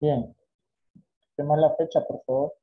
Bien, tenemos la fecha, por favor.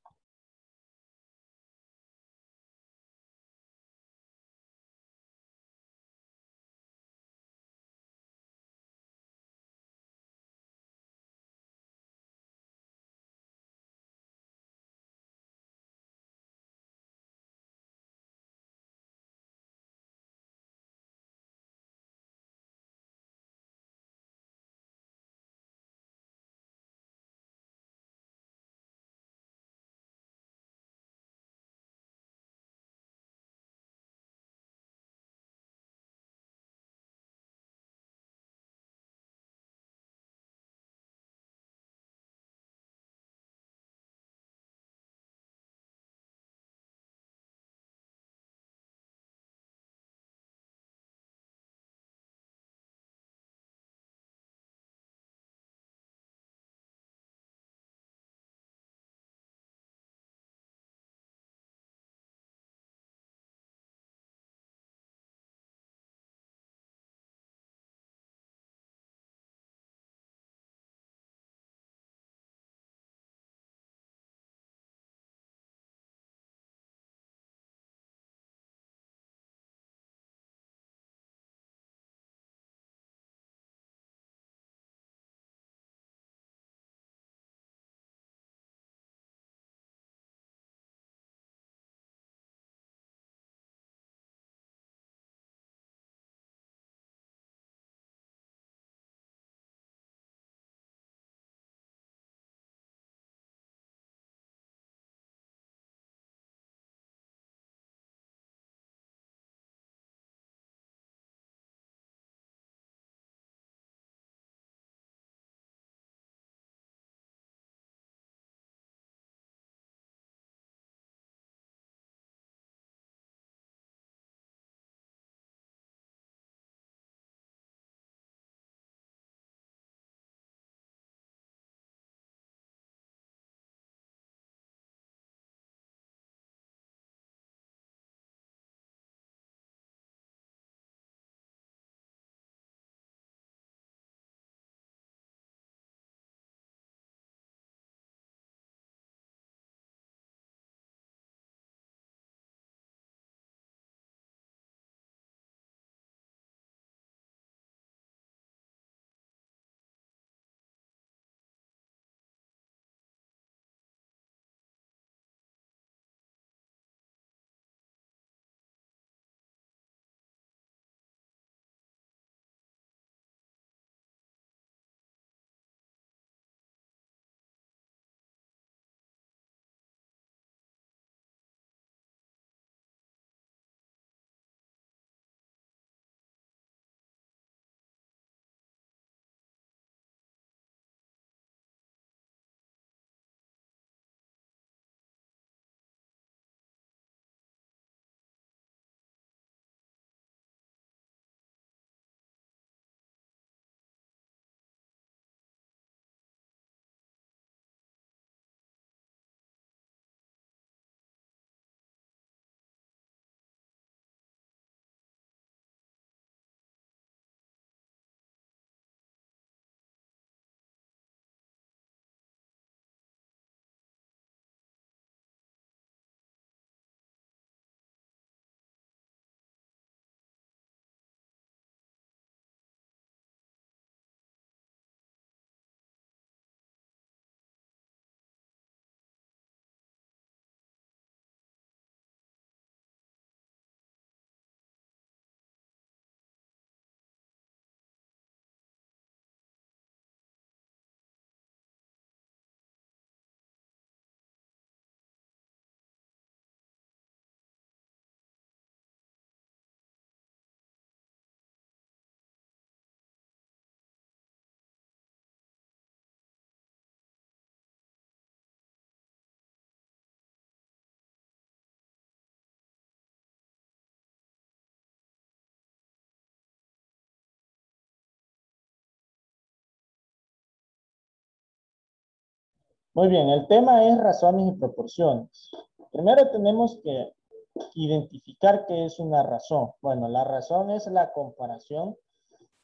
Muy bien, el tema es razones y proporciones. Primero tenemos que identificar qué es una razón. Bueno, la razón es la comparación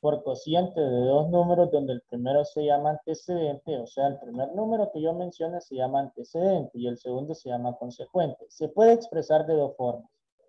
por cociente de dos números donde el primero se llama antecedente, o sea, el primer número que yo mencione se llama antecedente y el segundo se llama consecuente. Se puede expresar de dos formas.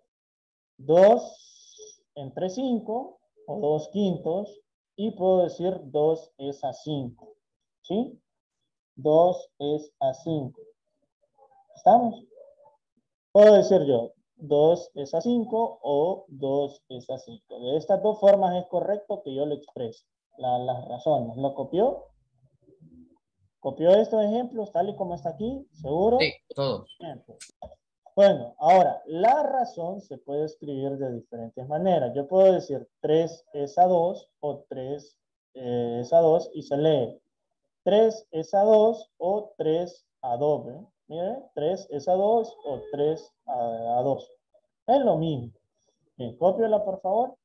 2 entre 5 o 2 quintos y puedo decir 2 es a 5. ¿Sí? 2 es a 5. ¿Estamos? Puedo decir yo 2 es a 5 o 2 es a 5. De estas dos formas es correcto que yo lo exprese. Las razones. ¿Lo copió? ¿Copió estos ejemplos tal y como está aquí? Sí, ¿Seguro? todos. Bien, pues. Bueno, ahora, la razón se puede escribir de diferentes maneras. Yo puedo decir 3 es a 2 o 3 es a 2 y se lee 3 es a 2 o 3 a 2. ¿Ve? Mire, 3 es a 2 o 3 a 2. Es lo mismo. Bien, cópiala por favor.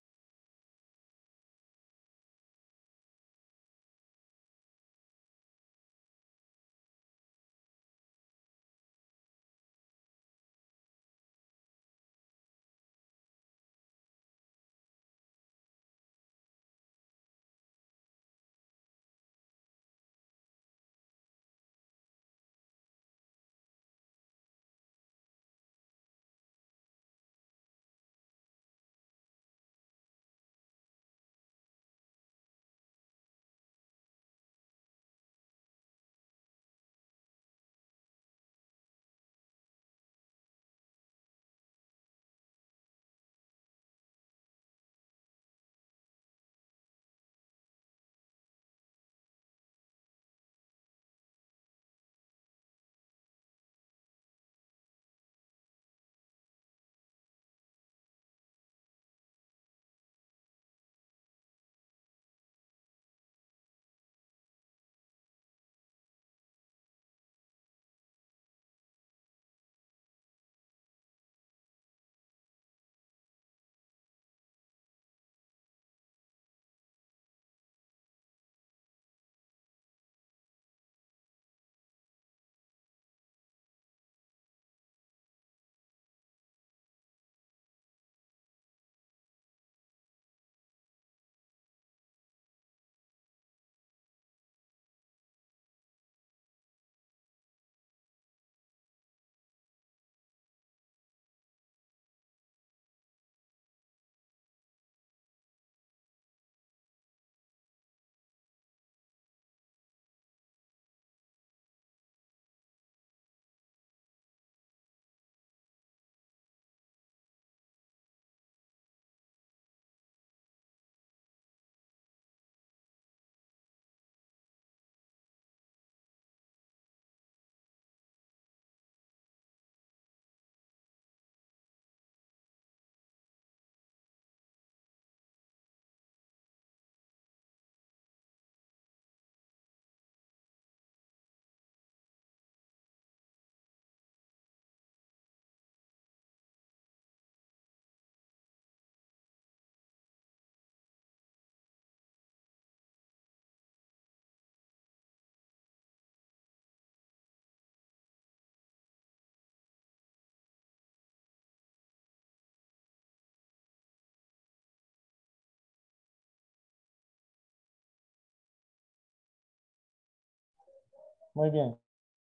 Muy bien.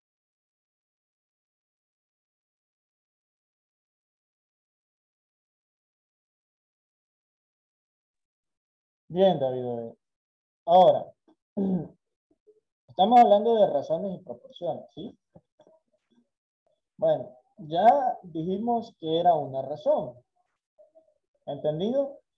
Bien, David. Ahora, estamos hablando de razones y proporciones, ¿sí? Bueno, ya dijimos que era una razón. ¿Entendido?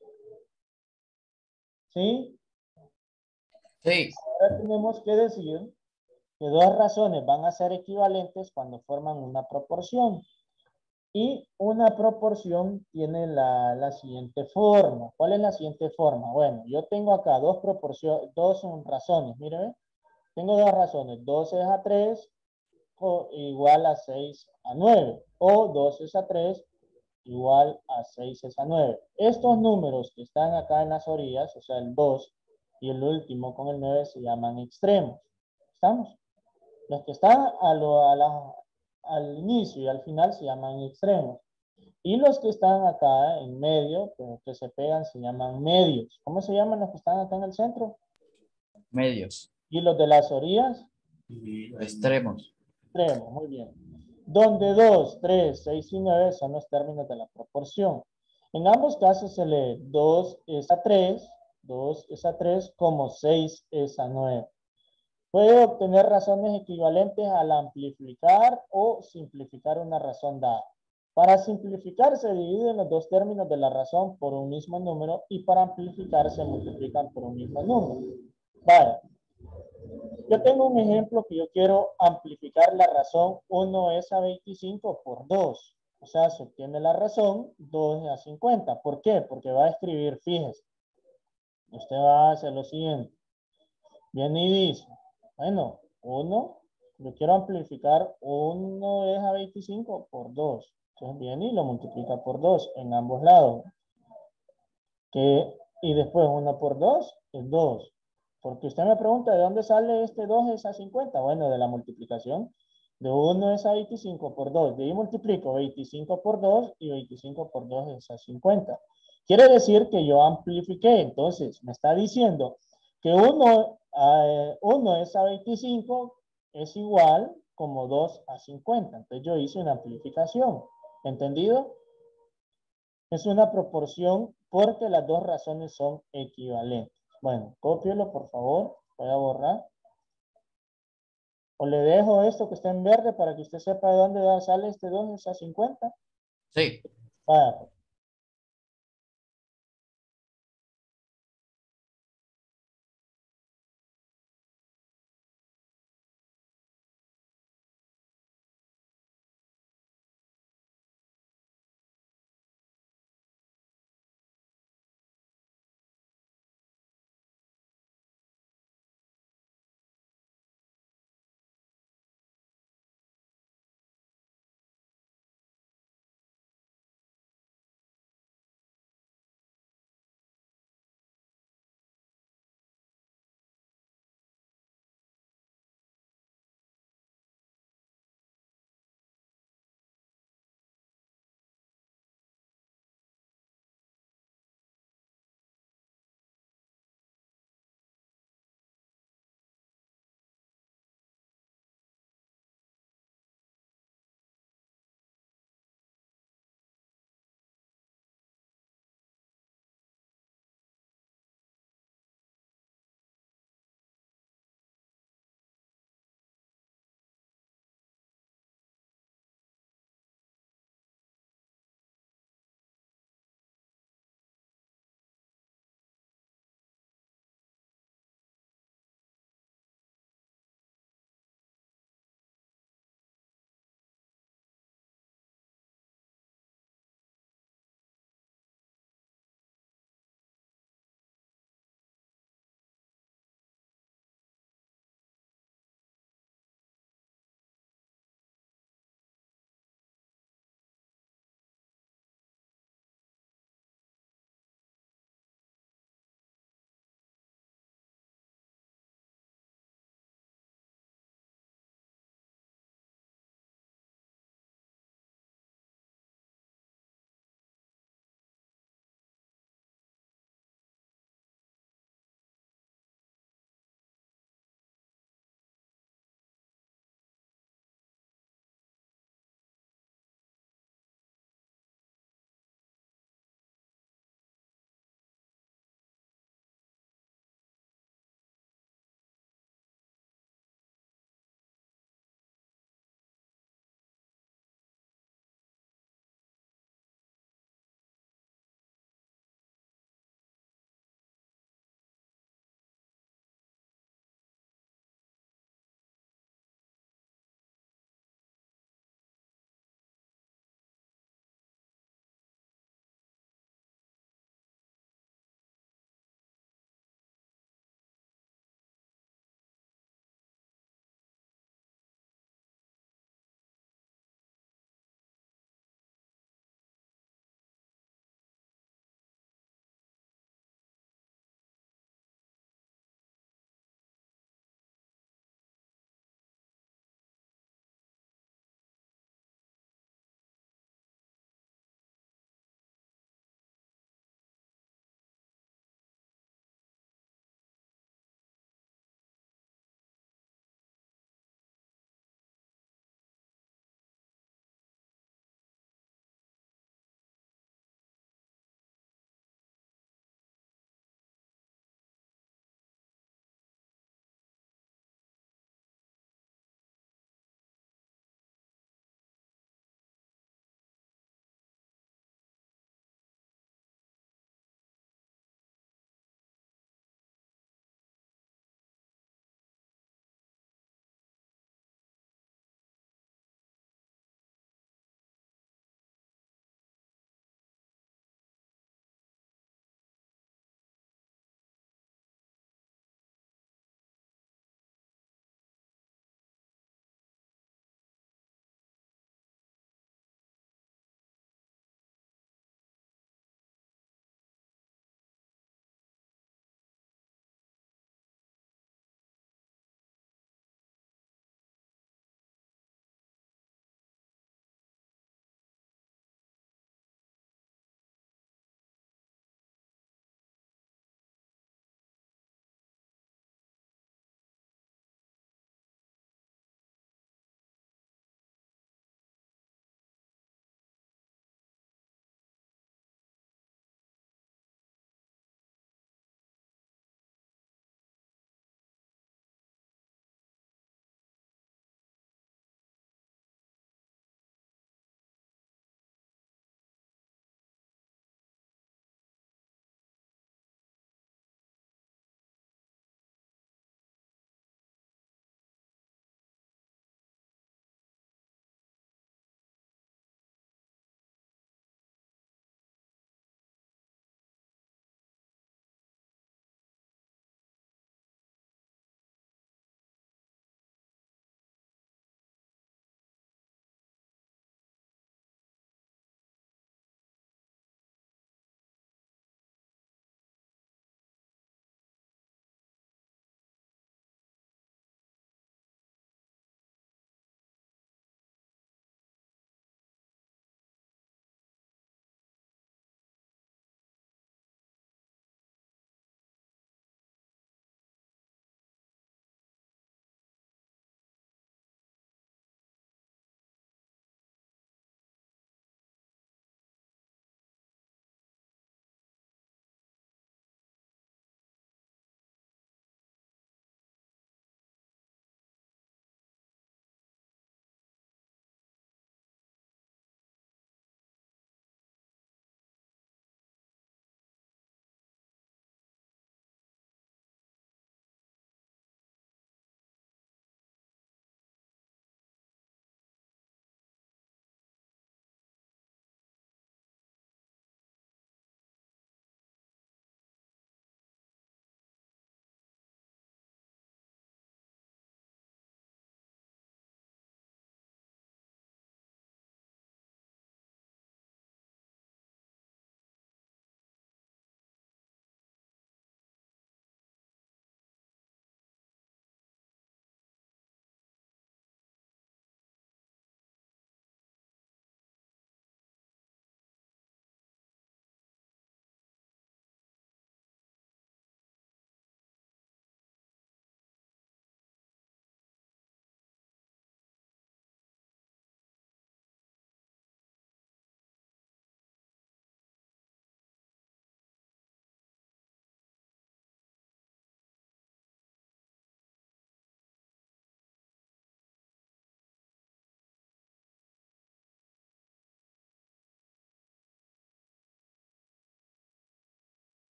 ¿Sí? Sí. Ahora tenemos que decir que dos razones van a ser equivalentes cuando forman una proporción. Y una proporción tiene la siguiente forma. ¿Cuál es la siguiente forma? Bueno, yo tengo acá dos proporciones, dos razones. Miren, tengo dos razones. 12 es a 3 o igual a 6 a 9. O 12 es a 3 igual a 6 es a 9. Estos números que están acá en las orillas, o sea, el 2 y el último con el 9 se llaman extremos. ¿Estamos? Los que están al inicio y al final se llaman extremos. Y los que están acá en medio, pues, que se pegan, se llaman medios. ¿Cómo se llaman los que están acá en el centro? Medios. Y los de las orillas, Extremos. extremos, muy bien. Donde 2, 3, 6 y 9 son los términos de la proporción. En ambos casos se lee 2 es a 3, 2 es a 3, como 6 es a 9. Puede obtener razones equivalentes al amplificar o simplificar una razón dada. Para simplificar se dividen los dos términos de la razón por un mismo número y para amplificar se multiplican por un mismo número. Vale. Yo tengo un ejemplo que yo quiero amplificar la razón 1 es a 25 por 2. O sea, se obtiene la razón 2 es a 50. ¿Por qué? Porque va a escribir, fíjese, usted va a hacer lo siguiente. Viene y dice, bueno, 1, yo quiero amplificar 1 es a 25 por 2. Entonces viene y lo multiplica por 2 en ambos lados. Y después 1 por 2 es 2. Porque usted me pregunta, ¿de dónde sale este 2 es a 50? Bueno, de la multiplicación de 1 es a 25 por 2. De ahí multiplico 25 por 2 y 25 por 2 es a 50. Quiere decir que yo amplifiqué. Entonces, me está diciendo que 1 es a 25 es igual como 2 a 50. Entonces, yo hice una amplificación. ¿Entendido? Es una proporción porque las dos razones son equivalentes. Bueno, cópielo por favor. Voy a borrar. O le dejo esto que está en verde para que usted sepa de dónde sale este 2 a 50. Sí. Vaya, pues.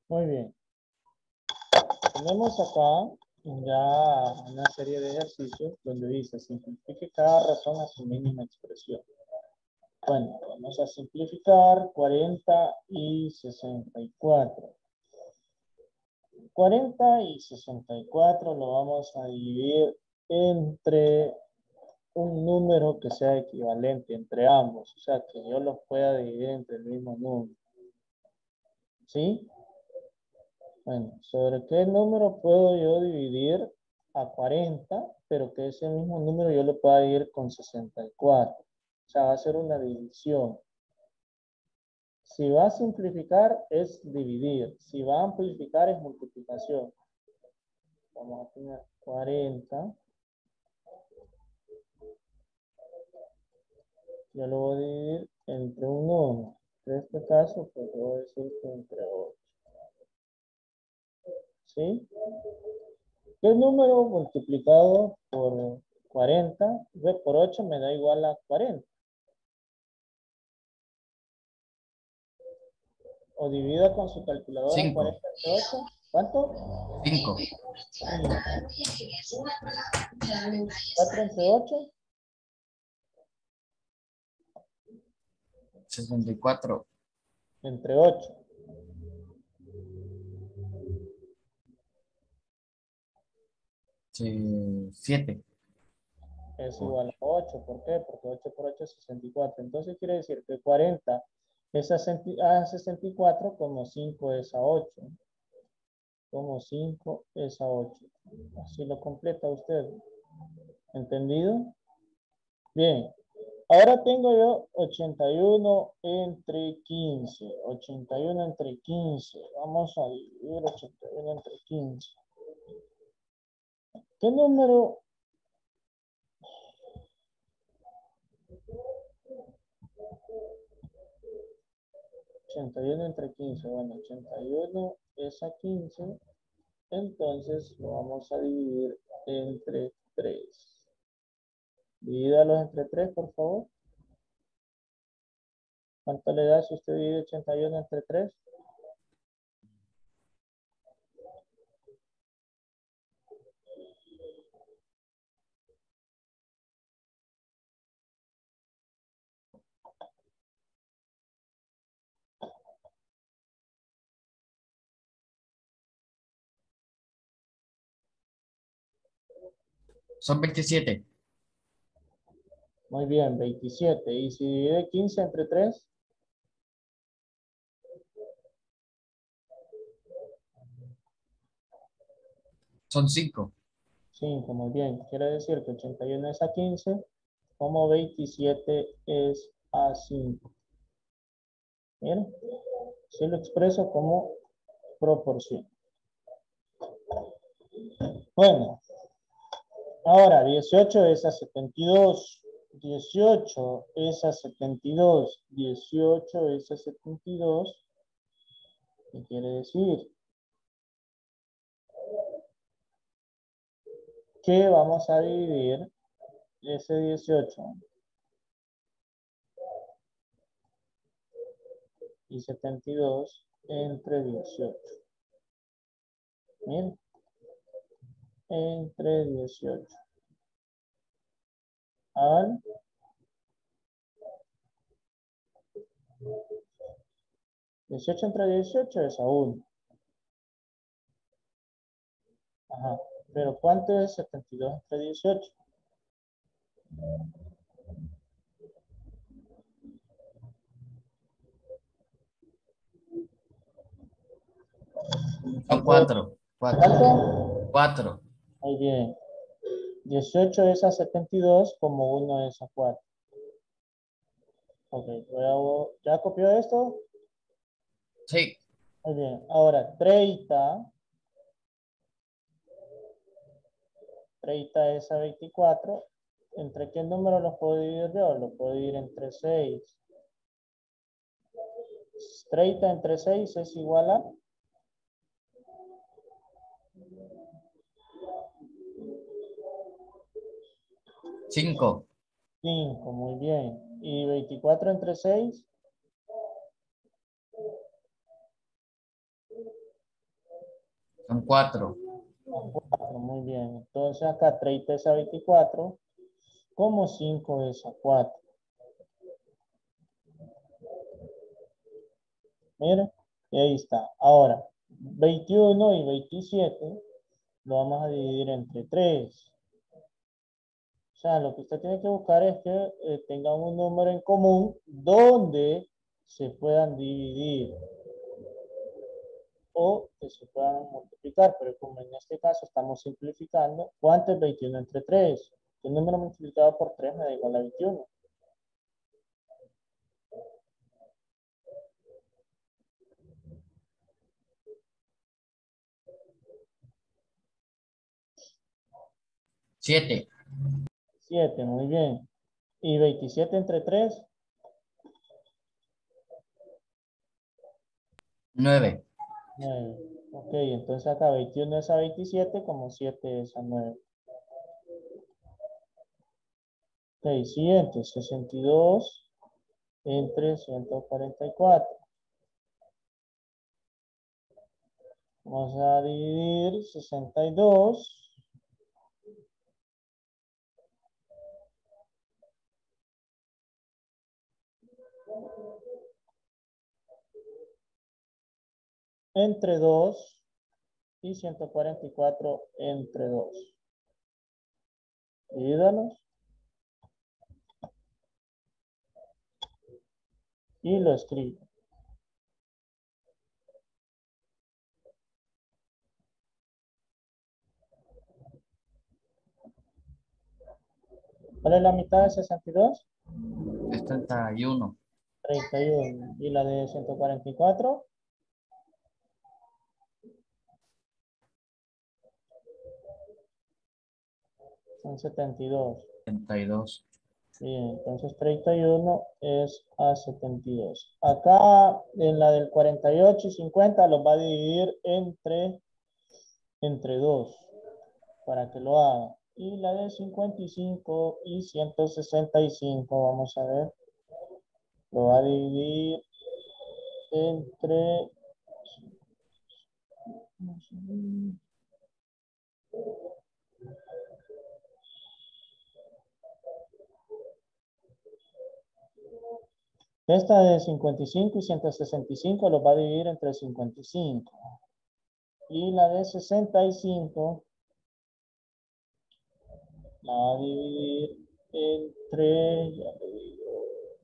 Muy bien. Tenemos acá ya una serie de ejercicios donde dice simplifique cada razón a su mínima expresión. Bueno, vamos a simplificar 40 y 64. 40 y 64 lo vamos a dividir entre un número que sea equivalente entre ambos. O sea, que yo los pueda dividir entre el mismo número. ¿Sí? Bueno, ¿sobre qué número puedo yo dividir a 40, pero que ese mismo número yo lo pueda dividir con 64? O sea, va a ser una división. Si va a simplificar es dividir. Si va a amplificar es multiplicación. Vamos a tener 40. Yo lo voy a dividir entre un 1. En este caso, pues voy a decir que entre 8. ¿Sí? ¿Qué número multiplicado por 40? Ve, por 8 me da igual a 40. O divida con su calculadora 5. 40 entre 8. ¿Cuánto? 5. 4 entre 8. 64. Entre 8. Sí, 7. Es igual a 8. ¿Por qué? Porque 8 por 8 es 64. Entonces quiere decir que 40 es a 64 como 5 es a 8. Como 5 es a 8. Así lo completa usted. ¿Entendido? Bien. Ahora tengo yo 81 entre 15. 81 entre 15. Vamos a dividir 81 entre 15. ¿Qué número? 81 entre 15. Bueno, 81 es a 15. Entonces lo vamos a dividir entre 3. Divídalos entre 3, por favor. ¿Cuánto le da si usted divide 81 entre 3? Son 27. Muy bien, 27. ¿Y si divide 15 entre 3? Son 5. 5, muy bien. Quiere decir que 81 es a 15, como 27 es a 5. Bien, si lo expreso como proporción. Bueno, ahora 18 es a 72. 18 es a 72. 18 es a 72. ¿Qué quiere decir? Que vamos a dividir ese 18 y 72 entre 18. Bien, entre 18. Al 18 entre 18 es a 1. Ajá. Pero ¿cuánto es 72 entre 18? Son 4. 4. ¿Cuánto? 4. Muy bien. 18 es a 72 como 1 es a 4. Ok, ¿ya copió esto? Sí. Muy bien. Ahora, 30 es a 24. ¿Entre qué número los puedo dividir yo? Lo puedo dividir entre 6. 30 entre 6 es igual a 5. 5. Muy bien. ¿Y 24 entre 6? Son 4. Son 4, muy bien. Entonces acá 30 es a 24, como 5 es a 4. Mire, y ahí está. Ahora, 21 y 27 lo vamos a dividir entre 3. O sea, lo que usted tiene que buscar es que tengan un número en común donde se puedan dividir o que se puedan multiplicar, pero como en este caso estamos simplificando, ¿cuánto es 21 entre 3? Un número multiplicado por 3 me da igual a 21. 7. 7, muy bien. ¿Y 27 entre 3? 9. 9. Ok, entonces acá 21 es a 27, como 7 es a 9. Ok, siguiente, 62 entre 144. Vamos a dividir 62 entre 2 y 144 entre 2. Divídalos y lo escribo. ¿Cuál es la mitad de 62? Es 31. 31. ¿Y la de 144? Son 72. 32. Bien, entonces 31 es a 72. Acá en la del 48 y 50 los va a dividir entre 2 para que lo haga. Y la de 55 y 165, vamos a ver, lo va a dividir entre... Esta de 55 y 165 los va a dividir entre 55. Y la de 65 la va a dividir entre, ya le digo,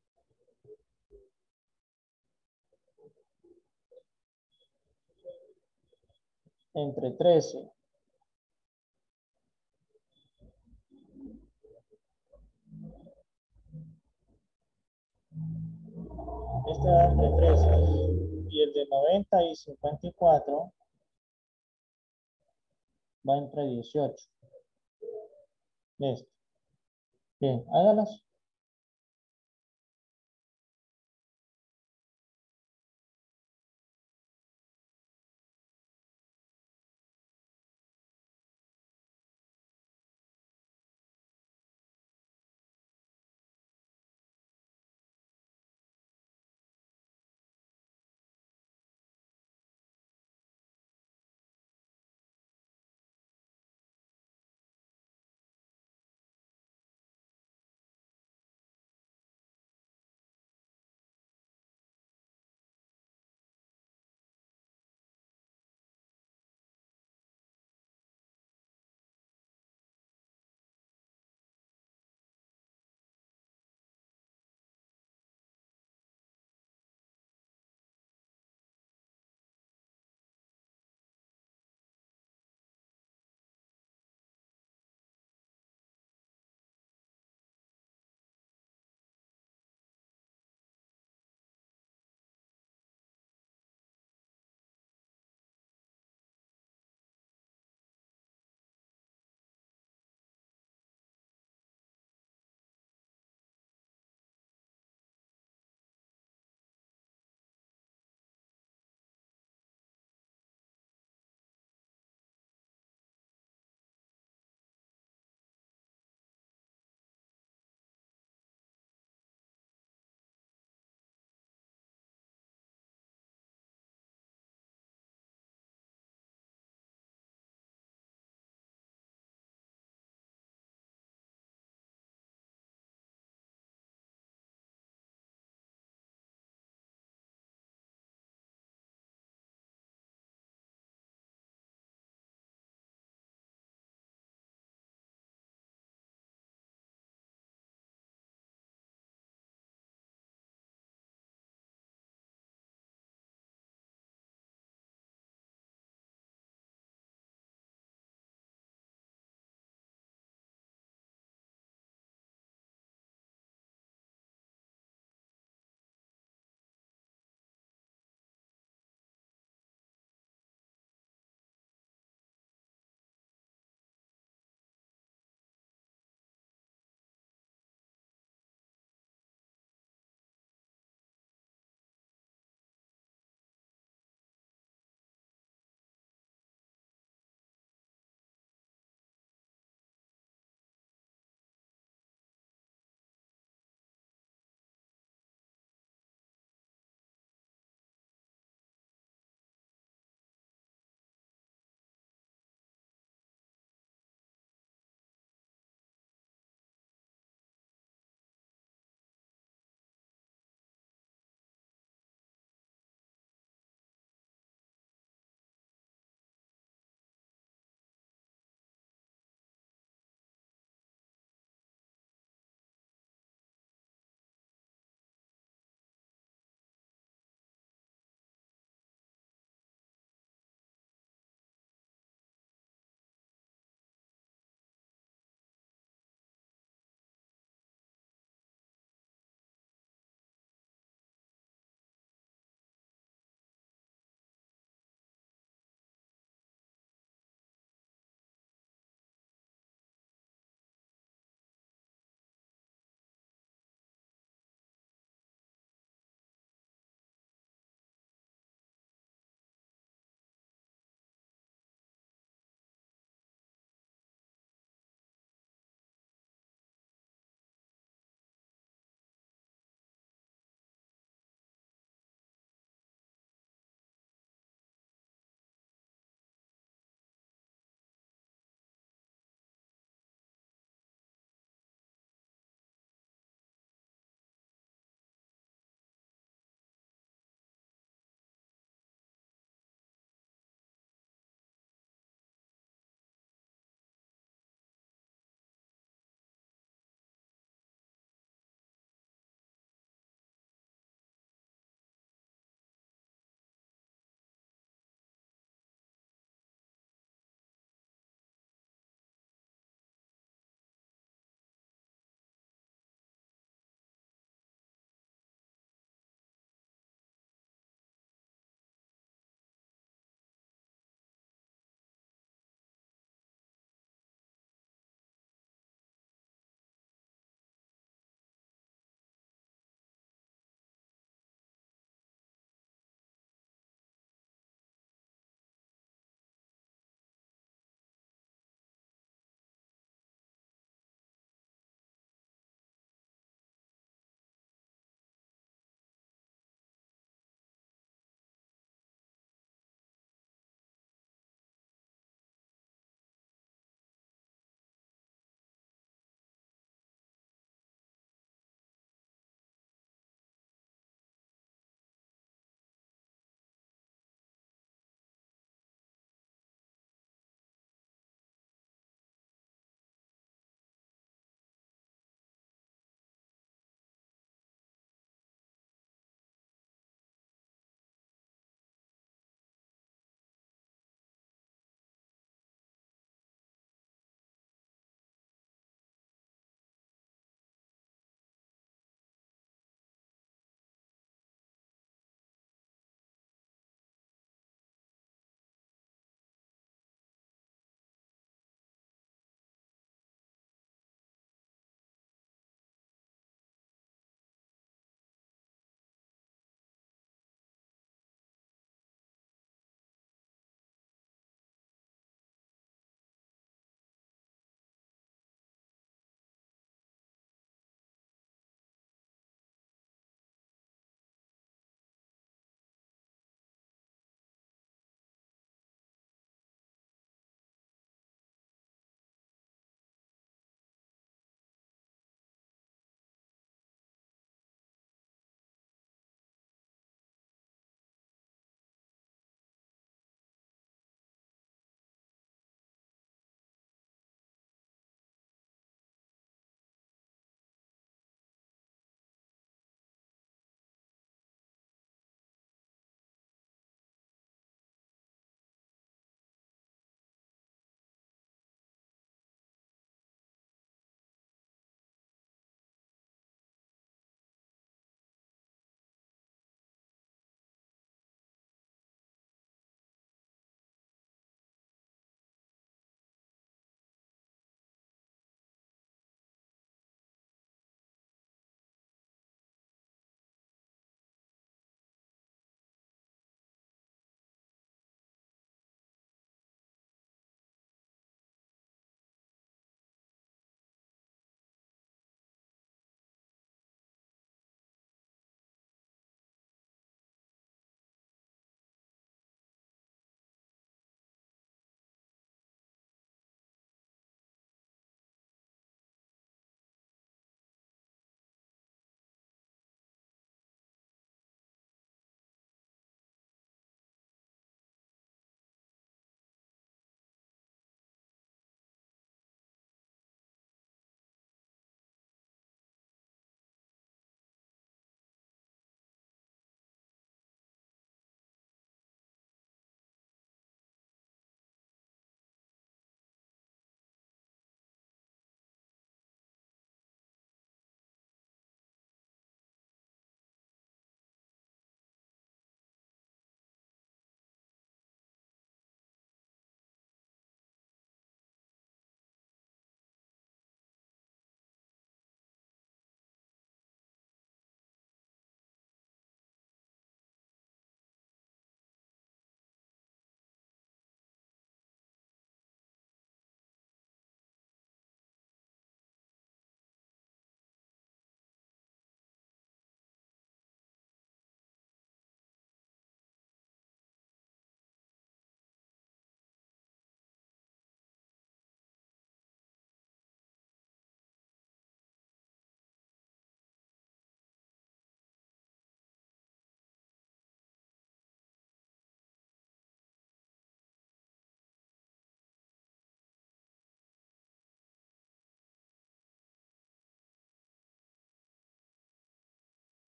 entre 13. Este va entre 13. Y el de 90 y 54 va entre 18. Listo. Bien, hágalas.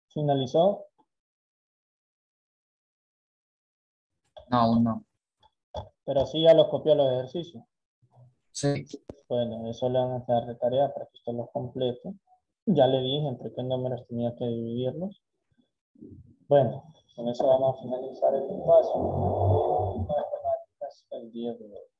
¿Finalizó? No, aún no. Pero sí ya los copió los ejercicios. Sí. Bueno, eso le van a quedar de tarea para que usted los complete. Ya le dije entre qué números tenía que dividirlos. Bueno, con eso vamos a finalizar el paso de matemáticas el día de hoy.